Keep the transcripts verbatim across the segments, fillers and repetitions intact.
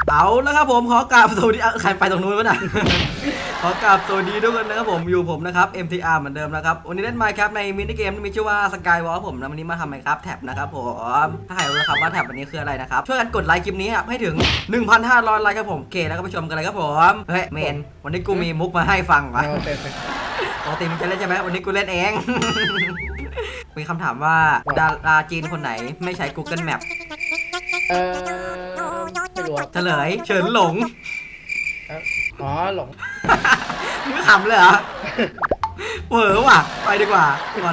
เอาแล้วครับผมขอกราบสวัสดีใครไปตรงนู้นวะน่ะขอกราบสวัสดีทุกคนนะครับผมอยู่ผมนะครับ เอ็ม ที อาร์ เหมือนเดิมนะครับวันนี้เล่น Minecraft ในมินิเกมที่มีชื่อว่า Skywalk ผมนะวันนี้มาทำ Minecraft แท็บนะครับผมถ้าใครรู้นะครับว่าแท็บวันนี้คืออะไรนะครับช่วยกันกดไลค์คลิปนี้ให้ถึง หนึ่งพันห้าร้อย ไลค์ครับผมโอเคแล้วก็ไปชมกันเลยครับผมเฮ้ยเมนวันนี้กูมีมุกมาให้ฟังวะปกติมึงจะเล่นใช่ไหมวันนี้กูเล่นเองมีคำถามว่าดาราจีนคนไหนไม่ใช้ Google Map เออไม่รู้เฉลยเฉินหลงอ๋อหลงมึงขำเลยเหรอเวอร์ว่ะไปดีกว่าก่อน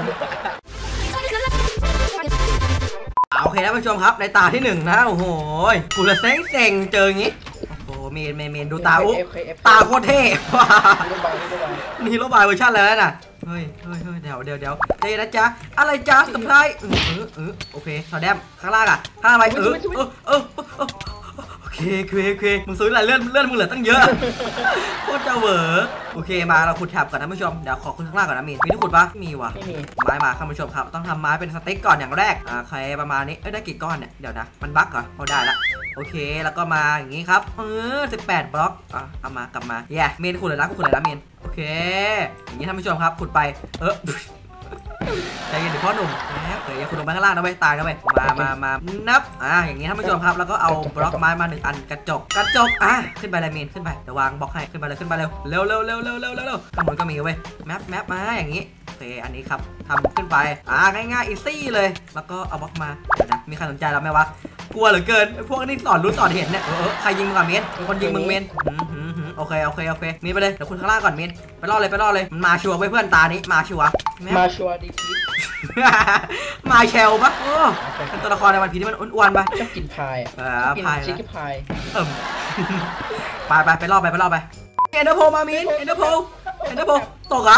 โอเคท่านผู้ชมครับในตาที่หนึ่งนะโอ้โหกูจะเซ็งเซ็งเจออย่างงี้โอ้โหเมนเมนเมนดูตาอุ๊ตาโคตรเท่นี่รถบายเวอร์ชันเลยนะเฮ้ยเฮ้ยเฮ้ยเดี๋ยวเดี๋ยวเดี๋ยวเจ๊นะจ๊ะอะไรจ๊ะสไพรส์เออเออโอเคสอดแดมข้างล่างอ่ะข้างอะไรเออเออเออโอเคโอเคโอเคมึงซื้ออะไรเลื่อนเลื่อนมึงเหลือตั้งเยอะโคตรจะเวอร์โอเคมาเราขุดแถบก่อนท่านผู้ชมเดี๋ยวขอขึ้นข้างล่างก่อนนะมีนมีที่ขุดปะมีวะไม้มาท่านผู้ชมครับต้องทำไม้เป็นสเต็กก่อนอย่างแรกอ่าใครประมาณนี้เอ้ยได้กี่ก้อนเนี่ยเดี๋ยวนะมันบั๊กเหรอเอาได้ละโอเคแล้วก็มาอย่างนี้ครับเออสิบแปดบล็อกอ่ะเอามากลับมาแย่เมนขุดเลยนะขุดเลยนะเมนโอเคอย่างนี้ท่านผู้ชมครับขุดไปเออใจเย็นเดี๋ยวพ่อหนุ่มนะเดี๋ยวอย่าขุดลงไปข้างล่างนะไปตายกันไปมามามานับอ่าอย่างนี้ท่านผู้ชมครับแล้วก็เอาบล็อกไม้มาหนึ่งอันกระจกกระจกอ่ะขึ้นไปเลยเมนขึ้นไปเดี๋ยววางบล็อกให้ขึ้นไปเลยขึ้นไปเร็วเร็วเร็วเร็วเร็วเร็วเร็วข้างบนก็มีเว้ยแมปแมปมาอย่างนี้โอเคอันนี้ครับทำขึ้นไปอ่าง่ายๆอีซี่เลยแล้วก็เอาบล็อกมาเดี๋ยวนะมีใครสนใจเราไหมวะกลัวเหลือเกินพวกนี้สอนรู้สอนเห็นเนี่ยเออใครยิงมึงอะเมนเป็นคนยิงมึงเมนโอเคโอเคโอเคมีไปเลยเดี๋ยวคุณข้างล่างก่อนเมนไปล่อเลยไปล่อเลยมันมาชัวร์ไว้เพื่อนตานี้มาชัวร์มาชัวร์ดีพีมาเชลปะโอ้เป็นตัวละครในวันพีที่มันอ้วนๆปะชอบกินพายอ่าพายชิคกี้พายเอิ่มไปไปไปล่อไปไปล่อไปเอ็นเดอร์โพมามินเอ็นเดอร์โพเอ็นเดอร์โพตกเหรอ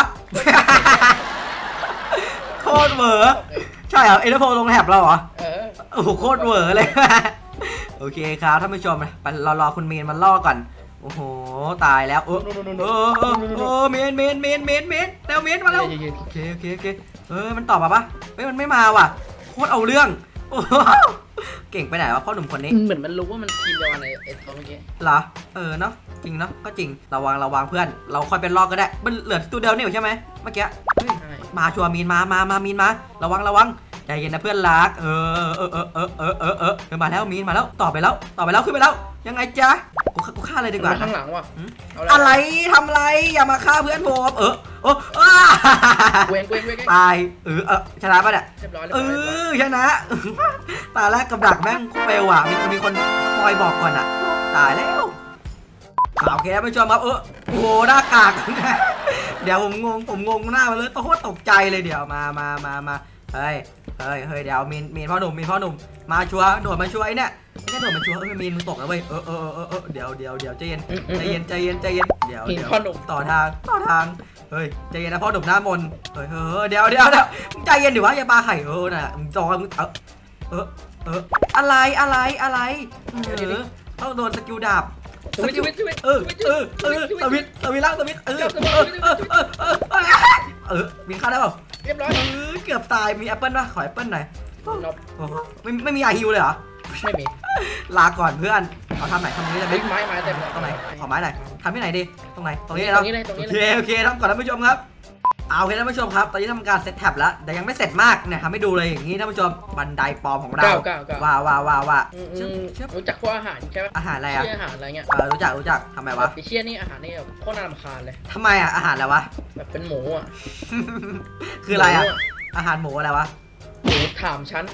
โคตรเวอร์ใช่เหรอเอ็นเดอร์โพลงแถบเราเหรอโอ้โหโคตรเวอร์เลยโอเคครับท่านผู้ชมไปรอรอคุณเมนมันล่อก่อนโอ้โหตายแล้วเออเออเออเออเมนเมนเมนเมนเมนแล้วเมนมาแล้วโอเคโอเคโอเคเออมันตอบมาปะเฮ้ยมันไม่มาว่ะโคตรเอาเรื่องเก่งไปไหนวะพ่อหนุ่มคนนี้เหมือนมันรู้ว่ามันทีมเดียวกันในไอ้ตัวเมื่อกี้เหรอเออเนาะจริงเนาะก็จริงระวังระวังเพื่อนเราค่อยเป็นลอกก็ได้มันเหลือตัวเดียวนี่ใช่ไหมเมื่อกี้มาชัวร์มีนมามามามีนมาระวังระวังใจเย็นนะเพื่อนรักเออเออเออเออเออเออเออมาแล้วมีนมาแล้วต่อไปแล้วต่อไปแล้วขึ้นไปแล้วยังไงจ๊ะกูกูฆ่าเลยดีกว่าข้างหลังว่ะอะไรทำอะไรอย่ามาฆ่าเพื่อนผมเออเออเออเว้งเว้งเว้งตายเออเออชนะป่ะเนี่ยเออชนะตาแรกกับดักแม่งเฟลอ่ะมีมีคนคอยบอกก่อนอ่ะตายแล้วโอเคท่านผู้ชมครับเออโอ้โหหน้ากากเดี๋ยวผมงงผมงงหน้ามาเลยโคตรตกใจเลยเดี๋ยวมามามามาเฮ้ยเฮ้ยเฮ้ยเดี๋ยวมีนมีนพ่อหนุ่มมีพ่อหนุ่มมาชัวร์โดดมาช่วยเนี่ยไม่ใช่โดดมาชัวร์เออมีนมึงตกแล้วเว้ยเออเออเออเออเดี๋ยวเดี๋ยวเดี๋ยวใจเย็นใจเย็นใจเย็นใจเย็นเดี๋ยวเดี๋ยวต่อทางต่อทางเฮ้ยใจเย็นนะพ่อหนุ่มหน้ามนเฮ้ยเฮ้ยเดี๋ยวเดี๋ยวเดี๋ยวมึงใจเย็นดิวะอย่าปาไข่เออน่ะมึงจอมึงเออเออเอออะไรอะไรอะไรเออต้องโดนสกิลดาบสกิลเออเออเออสวิตสวิตล่างสวิตเออเออเออเออเออเออมีค่าได้เปล่าเรียบร้อยเออเกือบตายมีแอปเปิ้ลป่ะขอแอปเปิ้ลหน่อยไม่ไม่มียาฮิวเลยเหรอไม่มีลาก่อนเพื่อนเอาทำไหนทำนี้เลยไม้ไม้เต็มตรงไหนขอไม้หน่อยทำที่ไหนดีตรงไหนตรงนี้แล้วโอเคโอเคทำก่อนท่านผู้ชมครับเอาโอเคท่านผู้ชมครับตอนนี้ทำการเซตแท็บแล้วแต่ยังไม่เสร็จมากเนี่ยทำให้ดูเลยอย่างนี้ท่านผู้ชมบันไดปลอมของเราว้าวว้าวว้าวว้ารู้จักพวกอาหารใช่ไหมอาหารอะไรอะอาหารอะไรเงี้ยเออรู้จักรู้จักทำไมวะฟิเชียนี่อาหารนี่โคตรน่ารำคาญเลยทำไมอะอาหารอะไรวะแบบเป็นหมูอ่ะคืออะไรอะอาหารหมูอะไรวะหมูถามฉัน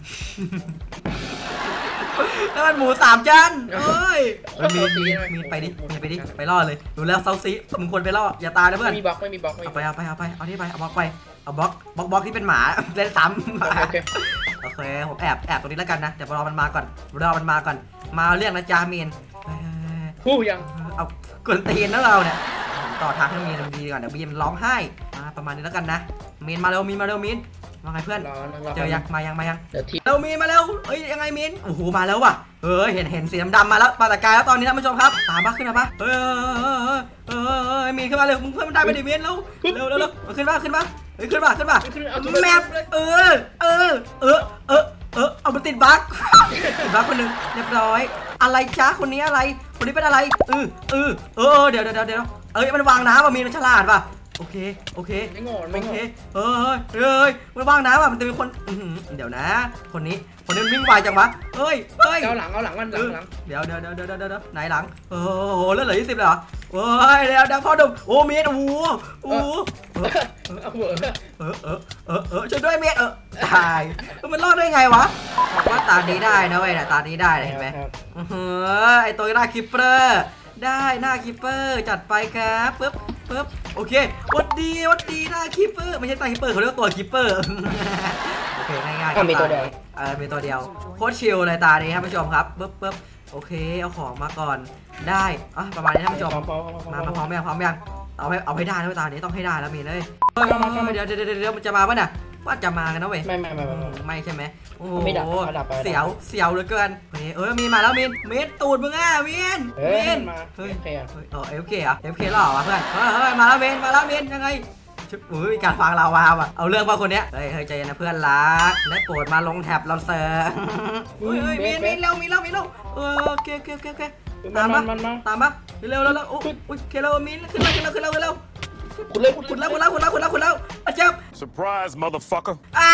นั่นมันหมูสามจานเฮ้ยมีมีมีไปดิมีไปดิไปล่อเลยดูแล้วเซาซีมึงควรไปล่ออย่าตายนะเพื่อนมีบล็อกไม่มีบล็อกเอาไปเอาไปเอาไปเอาที่ไปเอาบล็อกไปเอาบล็อกบล็อกบล็อกที่เป็นหมาเล่นซ้ำโอเคผมแอบแอบตรงนี้แล้วกันนะเดี๋ยวรอมันมาก่อนรอมันมาก่อนมาเรื่องนะจามีนผู้ยังเอากวนตีนแล้วเราเนี่ยต่อทางให้มีนดีก่อนเดี๋ยวมีนร้องไห้ประมาณนี้แล้วกันนะมีนมาเร็วมีนมาเร็วมีนมาไงเพื่อนเจอยังมายังมายังเรามีมาแล้วเอ้ยยังไงมินโอ้โหมาแล้วว่ะเออเห็นเห็นสีดำมาแล้วปาตะกายแล้วตอนนี้ท่านผู้ชมครับตามมาขึ้นมาปะเออเออมีขึ้นมาเร็วมึงเพื่อนมันได้ไปดิมินแล้วเร็วเร็วเร็วขึ้นมาขึ้นมาเฮ้ยขึ้นมาขึ้นมาแมปเออเออเออเออเออเอามันติดบั๊กติดบั๊กคนหนึ่งเรียบร้อยอะไรจ้าคนนี้อะไรคนนี้เป็นอะไรเออเออเออเดี๋ยวเดี๋ยวเดี๋ยวเอ้ยมันวางน้ำอ่ะมีมันฉลาดป่ะโอเคโอเคไม่โง่ไม่โอโง่เคเฮ้ยเฮ้ยมันวางน้ำอ่ะมันจะมีคนเดี๋ยวนะคนนี้คนนี้วิ่งไวจังวะเฮ้ยเฮ้ยเอาหลังเอาหลังมันหลังหลังเดี๋ยวเดี๋ยวเดี๋ยวเดี๋ยวเดี๋ยวไหนหลังโอ้โหเลือดเหลือยี่สิบเลยเหรอเฮ้ยเดี๋ยวเดี๋ยวพ่อดุโอ้เมียโอ้โหโอ้เออเออเออเออเออช่วยด้วยเมียเออตายมันรอดได้ไงวะบอกว่าตานี้ได้นะเว้ยนะตานี้ได้เห็นไหมเฮ้ยไอตัวหน้าคิปเปอร์ได้หน้าคิปเปอร์จัดไปครับปึ๊บปึ๊บโอเควัดดีวัดดีหน้าคิปเปอร์ไม่ใช่ตาคิปเปอร์เขาเรียกตัวคิปเปอร์โอเคง่ายๆมีตัวเดียวเออมีตัวเดียวโคตรชิลเลยตานี้ท่านผู้ชมครับปึ๊บปึ๊บโอเคเอาของมาก่อนได้อ่ะประมาณนี้ท่านผู้ชมมามาพร้อมยังพร้อมยังเอาให้เอาให้ได้นะตานี้ต้องให้ได้แล้วมีเลยเฮ้ยเดี๋ยวเดี๋ยวเดี๋ยวมันจะมาป่ะน่ะว่าจะมากันนะเว้ยไม่ไม่ไม่ไม่ไม่ใช่ไหมโอ้โหไม่ดับไม่ดับไปเสียวเสียวเหลือเกินเฮ้ยเออมีมาแล้วมีนมีนตูดมึงอ่ะมีนเฮ้ยมีนมาเฮ้ยโอเคอ่ะเฮ้ยเออเอฟเคอ่ะเอฟเคหรอวะเพื่อนเฮ้ยเฮ้ยมาแล้วมีนมาแล้วมีนยังไงชุบอุ้ยมีการฟังเราวาวอ่ะเอาเรื่องว่าคนเนี้ยเฮ้ยเฮ้ยใจเย็นนะเพื่อนรักได้โปรดมาลงแท็บเราเซอร์เฮ้ยเฮ้ยมีนมีนเร็วมีนเร็วมีนเร็วเออโอเคโอเคโอเคโอเคตามปะมันมาตามปะเร็วเร็วเร็วอุ้ยอุ้ยเคเร็วมีนขึ้นแล้วขึ้นแล้วขึ้นแล้วขึ้นแล้วคุณเล่นคุณขุดแล้วขุดแล้วขุดแล้วขุดแล้วขุดแล้วอาจารย์ Surprise, motherfucker. อ้า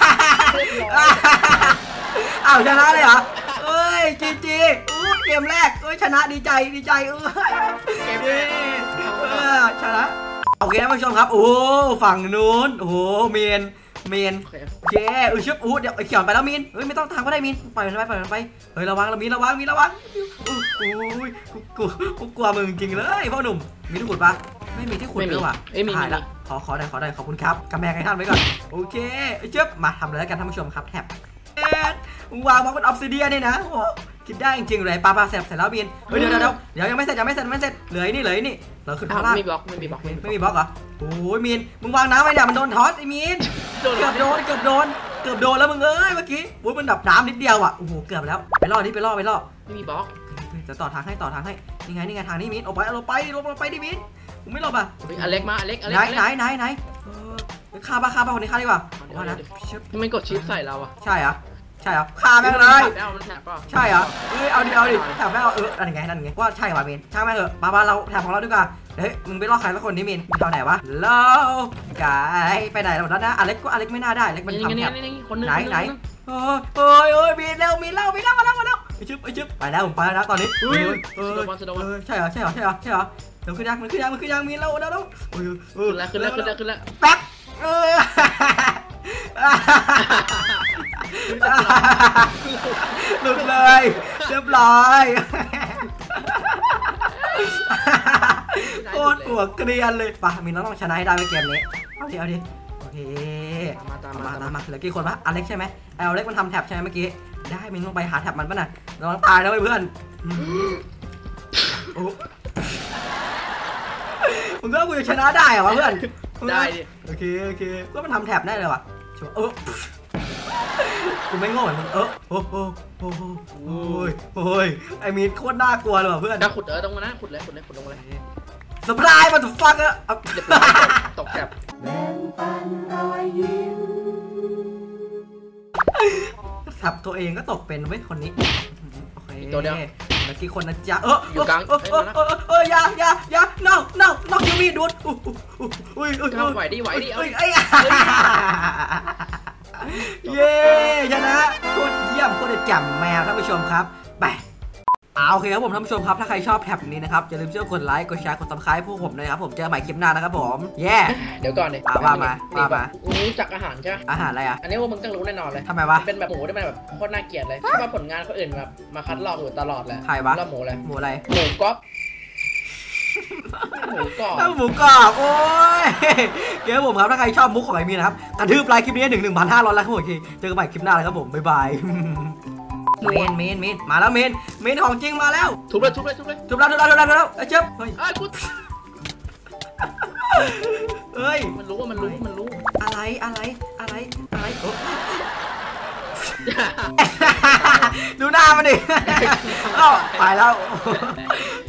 อ้าวชนะเลยเหรอเอ้ยจีจีอู้เกมแรกเอ้ยชนะดีใจดีใจเอ้ยเกมนี้เออชนะโอเคท่านผู้ชมครับโอ้ฝั่งนู้นโอ้โหเมียนเมียนโอเคเออชุบอู้เดี๋ยวเขียวไปแล้วมีนเฮ้ยไม่ต้องทางก็ได้มีนปล่อยมันไปปล่อยมันไปเฮ้ยระวังระมีนระวังมีนระวังโอ้ยกูกูกูกลัวมึงจริงเลยพ่อหนุ่มมีที่ขุดปะไม่มีที่ขุดด้วยว่ะเอ้ยมีหายละขอขอได้ขอได้ขอบคุณครับกำแพงให้ท่านไว้ก่อนโอเคเจ็บมาทำเลยกันท่านผู้ชมครับแท็บเอ็ดวางบล็อกเป็นออฟซิเดียเนี่ยนะโอ้คิดได้จริงๆเลยปลาปลาแสบเสร็จแล้วบินเฮ้ยเดี๋ยวเดี๋ยวเดี๋ยวยังไม่เสร็จยังไม่เสร็จไม่เสร็จเหลือนี่เหลือนี่เราขึ้นข้างล่างไม่บล็อกไม่มีบล็อกไม่มีบล็อกเหรอโอ้ยมีนมึงวางน้ำไว้เนี่ยมันโดนทอสไอ้มีนเกือบโดนเกือบโดนเกือบโดนแล้วมึงเอ้ยเมื่อกี้โอ้ยมันดับน้ำนิดเดียวอ่ะโอ้โหเกือบแล้วไปล่อนี่ไปล่อไปล่อไม่มีบล็อกจะต่อทางให้ต่อทางให้นี่ไงนี่ไงทางนี้มีนออกไปเราไปเราไปดิมีนมึงไม่หลบอ่ะอเล็กมาอเล็กอเล็ไหนกไหนไหนไหนเออฆ่าปะฆ่าปะคนนี้ฆ่าดีกว่าว่านะมันกดชิปใส่เราอ่ะใช่เหรอใช่เหรอฆ่าแม่งเลยแล้วมันแถบป่ะใช่เหรอเอ้ยเอาดิเอาดิแถบแม่งเอาเออนั่นไงนั่นไงว่าใช่ว่ะมีนช่างแม่งเถอะมาบ้านเราแถบของเราดีกว่าเฮ้ยมึงไปล่อใครสักคนนี้มีนมึงเอาไหนวะเล่ากายไปไหนหมดแล้วนะอเล็กก็อเล็กไม่น่าได้อเล็กมันนี่ทำนี่แถบนี่คนนึงไหนไหนโอ้ยโอ้ยโอ้ยมีนเร็วมีนเร็วมีนเร็วมาแล้วมาแล้วไปชึบไปชึบไปแล้วผมไปแล้วนะตอนนี้เฮ้ยเออใช่เหรอใช่เหรอใช่เหรอใช่เหรอเดี๋ยวขึ้นยังมันขึ้นยังมันขึ้นยังมีนเร็วเร็วเร็วเออเออขึ้นแล้วขึ้นแล้วขึ้นแล้วขึ้นแล้วแป๊บเออหลุดเลยเรียบร้อยโคตรหัวเกรียนเลยป่ะมีน้องต้องชนะให้ได้ในเกมนี้เอาดิเอาดิโอเคมาตามมามาตามมาเหลือกี่คนวะอเล็กใช่ไหมไออเล็กมันทำแท็บใช่ไหมเมื่อกี้ได้มินต้องไปหาแท็บมันป่ะน่ะระวังตายนะเพื่อนมึงก็กูจะชนะได้เหรอวะเพื่อนได้ดิโอเคโอเคก็มันทำแท็บได้เลยว่ะชัวร์เออกูไม่โง่เหมือนมึงเออโอ้โหโอ้โหโอ้ยโอ้ยไอมีนโคตรน่ากลัวเลยว่ะเพื่อนถ้าขุดเออตรงนั้นขุดเลยขุดเลยขุดลงเลยสปรายมาถูกฟังอะเรียบร้อยตกแถบสับตัวเองก็ตกเป็นเว้ยคนนี้โอเคตัวเดียวเมื่อกี้คนนะจ๊ะเอออยู่กลางเออเออเออเอออย่าอย่าอย่า no no no คิวมีดูดอุ้ยอุ้ยอุ้ยไหวดิไหวดิเอาเอ้ยเย้ชนะโคตรเยี่ยมโคตรแจ่มแมวท่านผู้ชมครับไปเอาโอเคครับผมท่านผู้ชมครับถ้าใครชอบแท็บนี้นะครับอย่าลืมช่วยกดไลค์กดแชร์กดซับสไครป์พวกผมนะครับผมเจอกันใหม่คลิปหน้านะครับผมเย้เดี๋ยวก่อนเลยว่ามาว่ามารู้จักอาหารใช่ไหมอาหารอะไรอ่ะอันนี้ว่ามึงต้องรู้แน่นอนเลยทำไมวะเป็นแบบหมูที่มันแบบโคตรน่าเกลียดเลยที่ว่าผลงานคนอื่นแบบมาคัดลอกอยู่ตลอดเลยใครวะแล้วหมูอะไรหมูอะไรหมูก๊อปหมูกรอบถ้าหมูกรอบโอ้ยเดี๋ยวผมครับถ้าใครชอบมุกของไอ้มีนะครับกระทืบไลค์คลิปนี้หนึ่งหนึ่งพันห้าร้อยแล้วครับผมโอเคเจอกันใหม่คลิปหน้าเลยครับผมบ๊ายบายเมนเมนเมนมาแล้วเมนเมนของจริงมาแล้วทุบเลยทุบเลยทุบเลยจุบแล้วจุบแล้วจุบแล้วจุบแล้วเอ้ยเจ็บเฮ้ยไอ้กูเฮ้ยมันรู้ว่ามันรู้มันรู้อะไรอะไรอะไรอะไรโอ้ดูหน้ามันดิเอ้าไปแล้ว